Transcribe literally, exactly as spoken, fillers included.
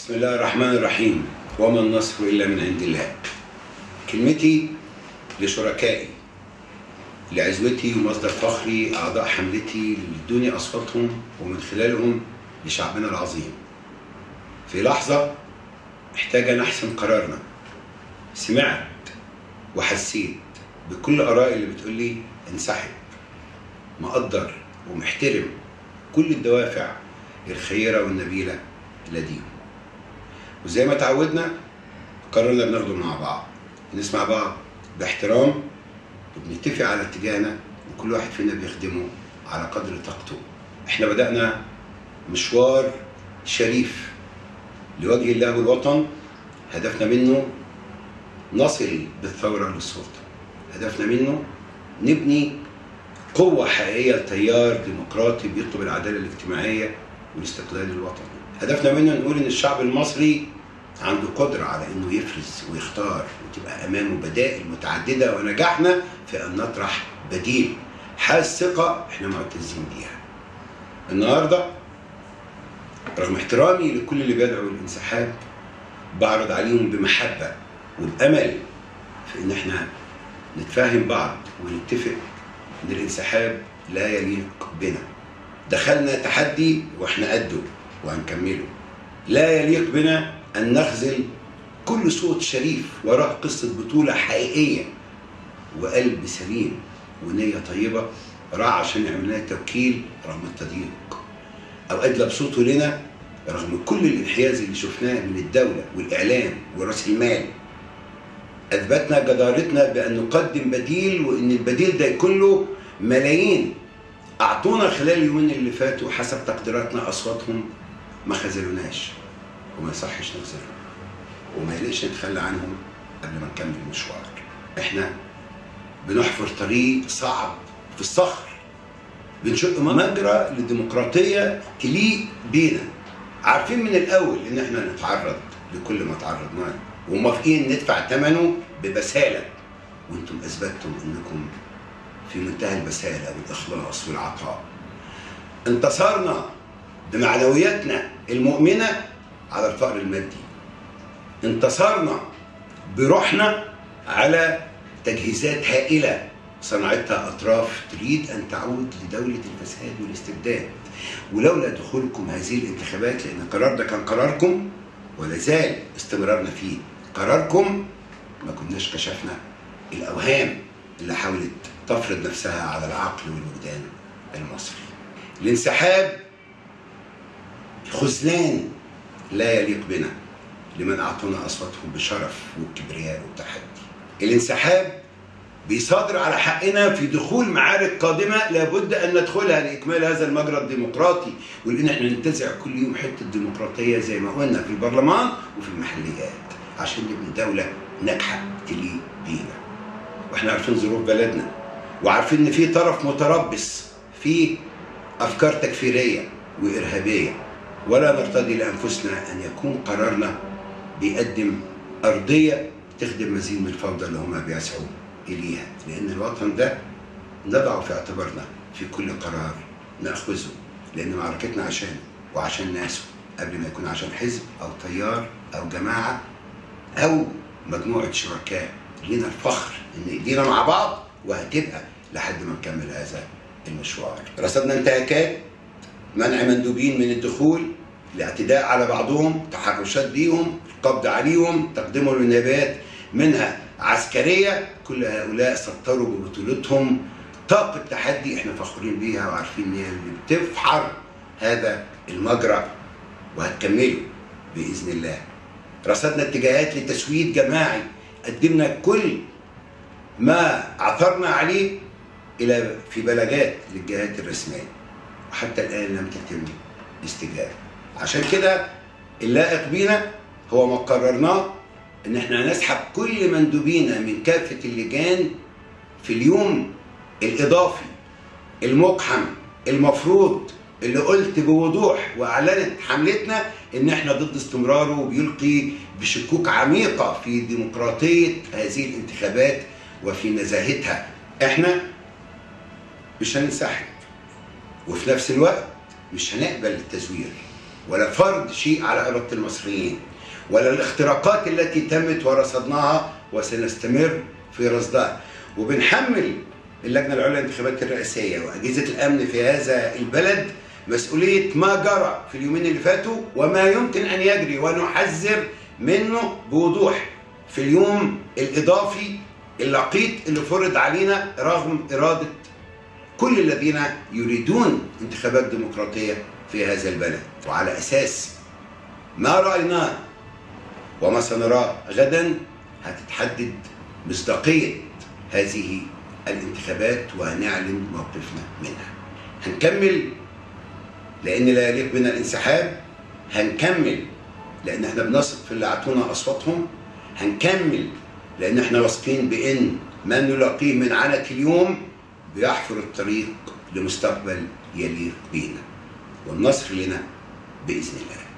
بسم الله الرحمن الرحيم. وما النصر إلا من عند الله. كلمتي لشركائي، لعزوتي ومصدر فخري، أعضاء حملتي اللي ادوني أصواتهم ومن خلالهم لشعبنا العظيم. في لحظة محتاجة نحسم قرارنا. سمعت وحسيت بكل آرائي اللي بتقولي انسحب. مقدر ومحترم كل الدوافع الخيرة والنبيلة لديهم، وزي ما تعودنا قررنا بناخده مع بعض، نسمع بعض باحترام وبنتفق على اتجاهنا، وكل واحد فينا بيخدمه على قدر طاقته. احنا بدأنا مشوار شريف لوجه الله والوطن، هدفنا منه نصل بالثورة للسلطة، هدفنا منه نبني قوة حقيقية لتيار ديمقراطي بيطلب العدالة الاجتماعية والاستقلال الوطني. هدفنا منه نقول ان الشعب المصري عنده قدرة على انه يفرز ويختار وتبقى امامه بدائل متعددة، ونجحنا في ان نطرح بديل حاس ثقة احنا معتزين بيها. النهاردة رغم احترامي لكل اللي بيدعوا للانسحاب، بعرض عليهم بمحبة وبأمل في ان احنا نتفاهم بعض ونتفق ان الانسحاب لا يليق بنا. دخلنا تحدي واحنا قده وهنكمله. لا يليق بنا ان نخذل كل صوت شريف وراه قصة بطولة حقيقية وقلب سليم ونية طيبة راح عشان يعمل لنا توكيل رغم التضييق، او ادلى بصوته لنا رغم كل الانحياز اللي شفناه من الدولة والاعلام وراس المال. اثبتنا جدارتنا بان نقدم بديل، وان البديل ده يكون له ملايين. اعطونا خلال اليومين اللي فاتوا حسب تقديراتنا اصواتهم، ما خذلوناش وما يصحش نخذلهم، وما يليقش نتخلى عنهم قبل ما نكمل المشوار. احنا بنحفر طريق صعب في الصخر، بنشق مجرى للديمقراطيه تليق بينا، عارفين من الاول ان احنا نتعرض لكل ما تعرضنا له وموافقين ندفع ثمنه ببساله، وانتم اثبتتم انكم في منتهى البساله والاخلاص والعطاء. انتصرنا بمعنوياتنا المؤمنه على الفقر المادي، انتصرنا بروحنا على تجهيزات هائله صنعتها اطراف تريد ان تعود لدوله الفساد والاستبداد. ولولا دخولكم هذه الانتخابات، لان القرار ده كان قراركم ولا زال استمرارنا فيه قراركم، ما كناش كشفنا الاوهام اللي حاولت تفرض نفسها على العقل والوجدان المصري. الانسحاب خذلان لا يليق بنا لمن اعطونا اصواتهم بشرف وبكبرياء وبتحدي. الانسحاب بيصادر على حقنا في دخول معارك قادمه لابد ان ندخلها لاكمال هذا المجرى الديمقراطي، ولان احنا ننتزع كل يوم حته ديمقراطيه زي ما قلنا في البرلمان وفي المحليات عشان نبني دوله ناجحه تليق بينا. واحنا عارفين ظروف بلدنا، وعارفين ان في طرف متربص في افكار تكفيريه وارهابيه، ولا نرتضي لانفسنا ان يكون قرارنا بيقدم ارضيه تخدم مزيد من الفوضى اللي هم بيسعوا اليها، لان الوطن ده نضعه في اعتبارنا في كل قرار ناخذه، لان معركتنا عشانه وعشان ناسه قبل ما يكون عشان حزب او تيار او جماعه او مجموعه شركاء. لينا الفخر ان ايدينا مع بعض، وهتبقى لحد ما نكمل هذا المشوار. رصدنا انتهاكات، منع مندوبين من الدخول، الاعتداء على بعضهم، تحرشات بيهم، القبض عليهم، تقديمهم للنيابات منها عسكريه. كل هؤلاء سطروا ببطولتهم طاقه تحدي احنا فخورين بيها وعارفين ان هي اللي بتفحر هذا المجرى، وهتكمله باذن الله. رصدنا اتجاهات لتسويد جماعي، قدمنا كل ما عثرنا عليه الى في بلاغات للجهات الرسميه، وحتى الان لم تتم الاستجابه. عشان كده اللائق بينا هو ما قررناه، ان احنا نسحب كل مندوبينا من كافه اللجان في اليوم الاضافي المقحم المفروض اللي قلت بوضوح واعلنت حملتنا ان احنا ضد استمراره، وبيلقي بشكوك عميقه في ديمقراطيه هذه الانتخابات وفي نزاهتها. احنا مش هننسحب، وفي نفس الوقت مش هنقبل التزوير، ولا فرض شيء على إرادة المصريين، ولا الاختراقات التي تمت ورصدناها وسنستمر في رصدها. وبنحمل اللجنة العليا للانتخابات الرئاسية وأجهزة الأمن في هذا البلد مسؤولية ما جرى في اليومين اللي فاتوا وما يمكن أن يجري، ونحذر منه بوضوح في اليوم الإضافي اللقيط اللي فرض علينا رغم إرادة كل الذين يريدون انتخابات ديمقراطية في هذا البلد. وعلى أساس ما رأيناه وما سنراه غدا هتتحدد مصداقية هذه الانتخابات وهنعلن موقفنا منها. هنكمل لأن لا يليق بنا الانسحاب، هنكمل لأن احنا بنثق في اللي اعطونا أصواتهم، هنكمل لأن احنا واثقين بأن ما نلاقيه من عنة اليوم بيحفر الطريق لمستقبل يليق بينا، والنصر لنا بإذن الله.